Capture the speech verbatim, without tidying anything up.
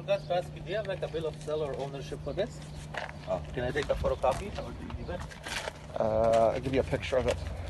forgot to ask you, do you have like a bill of sale or ownership for this? Oh, can I take a photocopy or do you give it? Uh, I'll give you a picture of it.